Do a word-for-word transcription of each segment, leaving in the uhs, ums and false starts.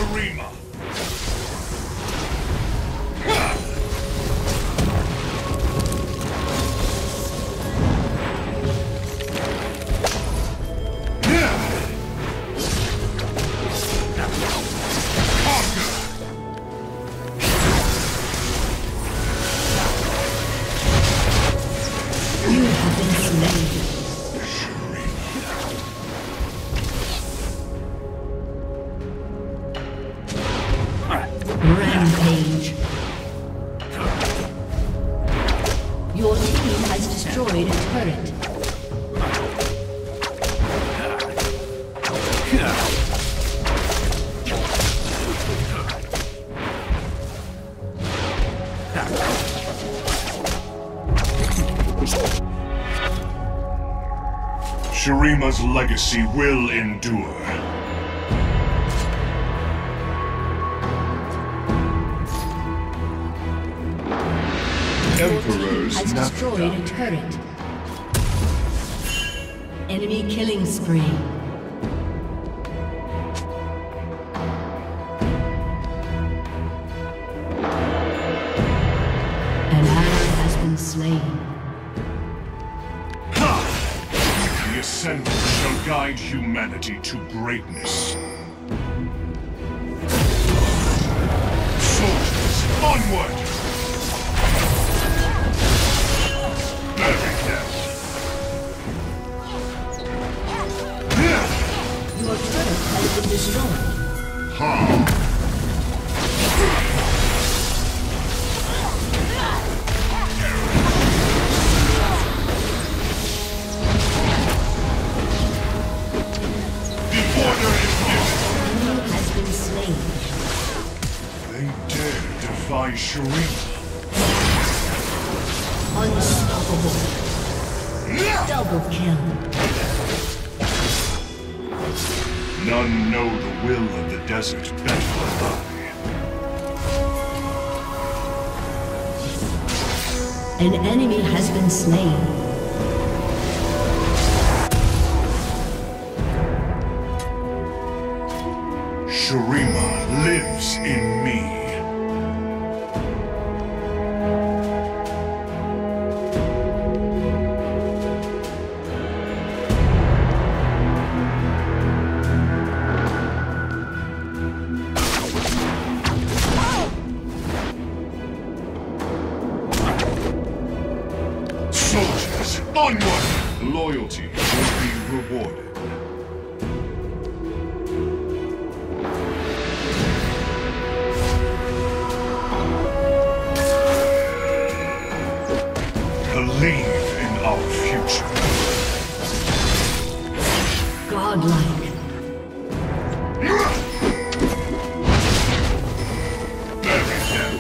Shurima! Rampage. Your team has destroyed a turret. Shurima's legacy will endure. Emperor's has destroyed a turret. Enemy killing spree. An ally has been slain. The Ascendant shall guide humanity to greatness. Soldiers, onward! Your turret has been destroyed. Ha! The order is given. Enemy has been slain. They dare defy Shurima. Unstoppable. Double kill. None know the will of the desert better than I. An enemy has been slain. Shurima lives in me. Soldiers, onward! Loyalty will be rewarded. Believe in our future. Godlike. Bury them.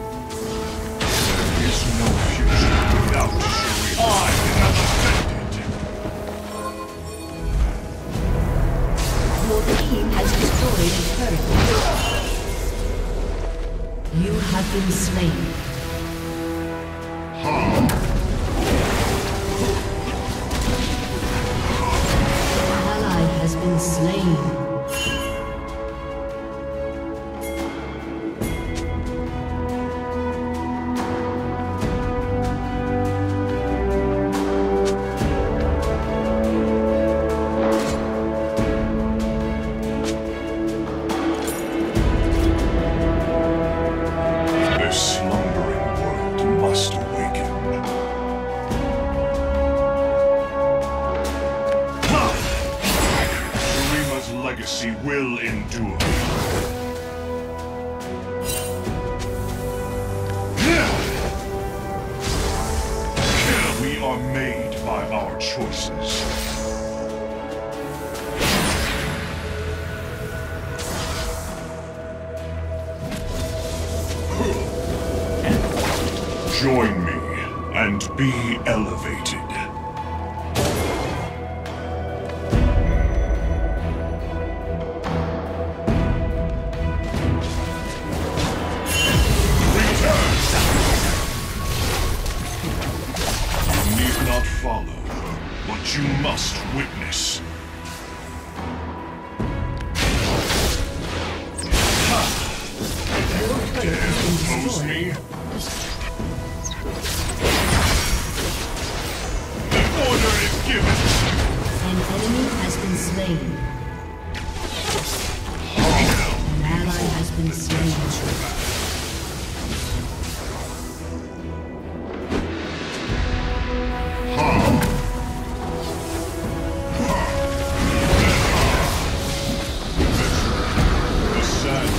There is no future without Shurima. I have offended. Your team has destroyed a turret. You have been slain. Ha! Has been slain. This slumbering world must awaken. Legacy will endure. We are made by our choices. Join me and be elevated. Follow what you must witness. confuse destroyed. me? The order is given! An enemy has been slain. An ally has been slain. The sand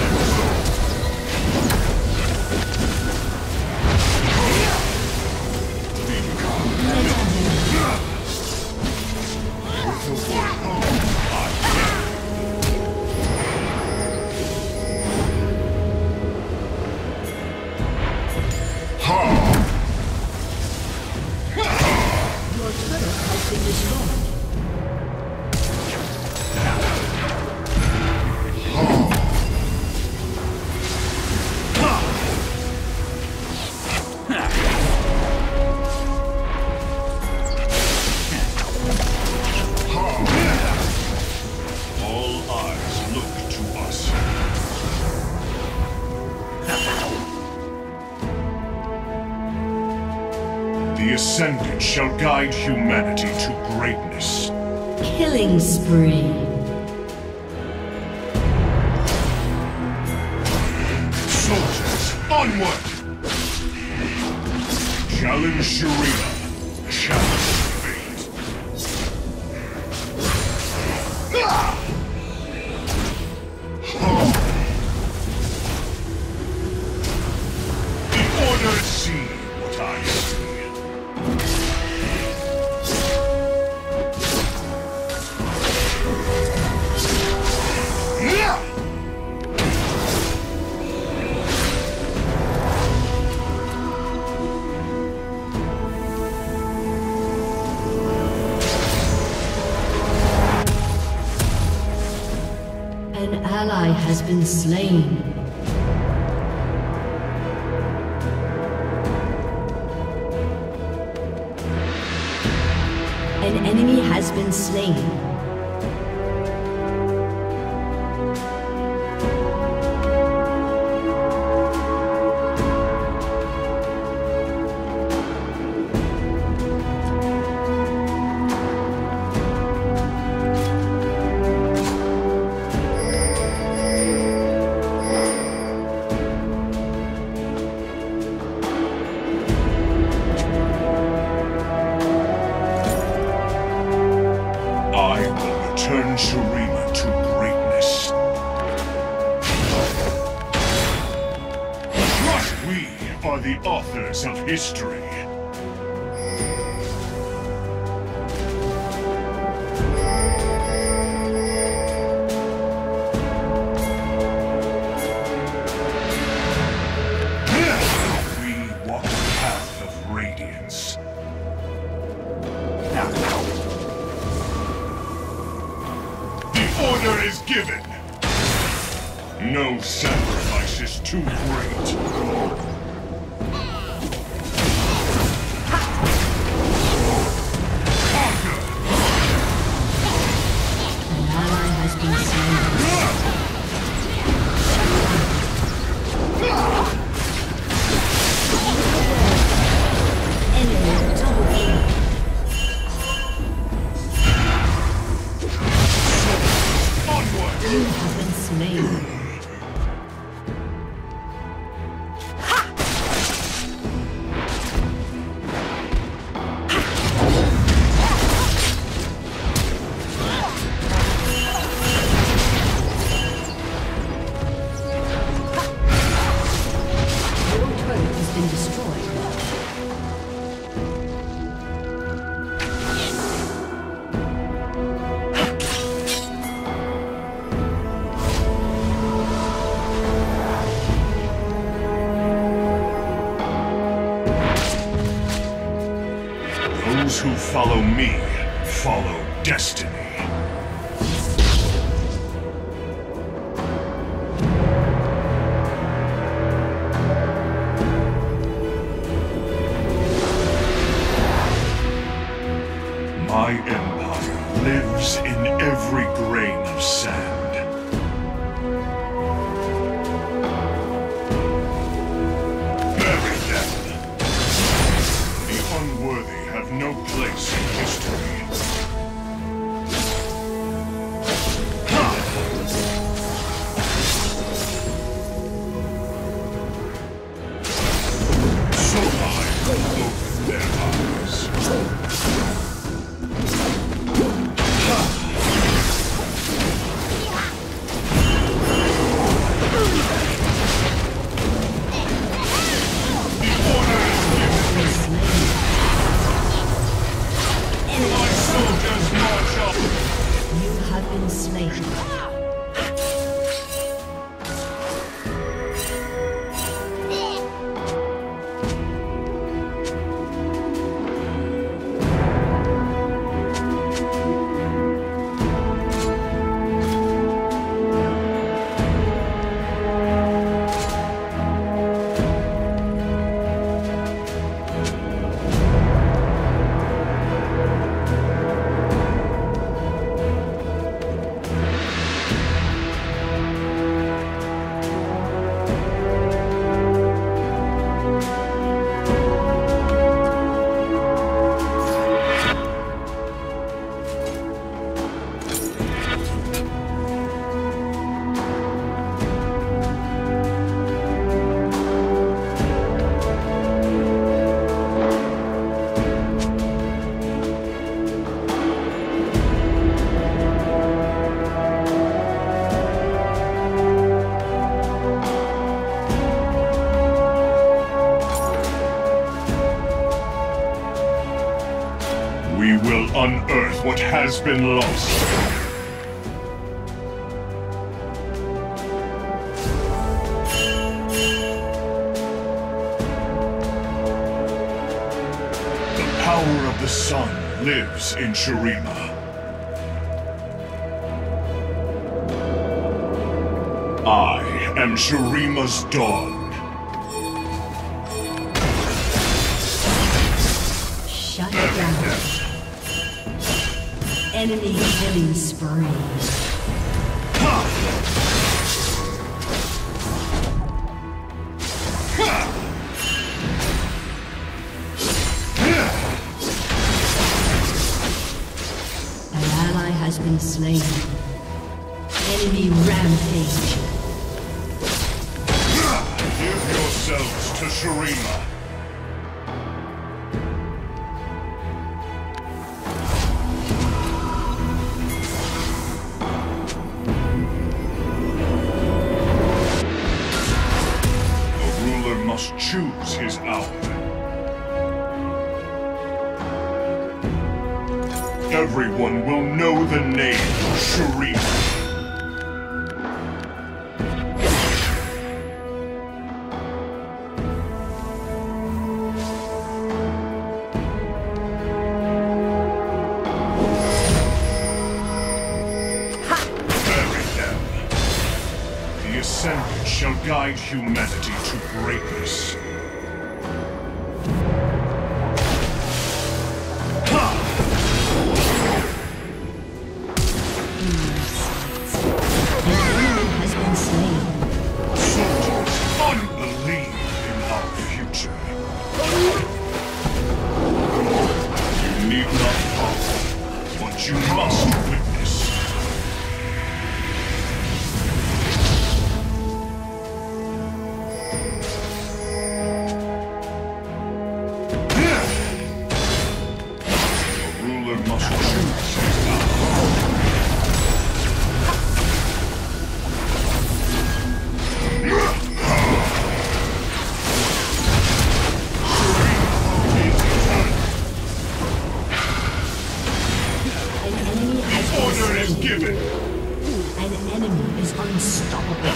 Your turret has been destroyed. All eyes look to us. The Ascendant shall guide humanity to greatness. Killing spree. Soldiers, onward! Challenge Shurima. Challenge fate. Ah! Oh. The Order see what I see. Yeah! An ally has been slain. An enemy has been slain. I will return Shurima to greatness. Trust we are the authors of history. We walk the path of radiance. The order is given. No sacrifice is too great. Conquer! An ally has been slain. Enemy double kill. Onward! You have been slain. Your turret has been destroyed. Those who follow me follow destiny. My empire lives in every grain of sand. what has been lost. The power of the sun lives in Shurima. I am Shurima's dawn. Shut down. Enemy killing spree. An ally has been slain. Enemy rampage. Give yourselves to Shurima. Must choose his hour. Everyone will know the name Shurima. Bury them. The Ascendant shall guide humanity to greatness. Has been slain. Soldiers, unbelieve in our future. You need not follow, but you must witness. A ruler must choose his hour. An enemy has been Order is slain. given. An enemy is unstoppable.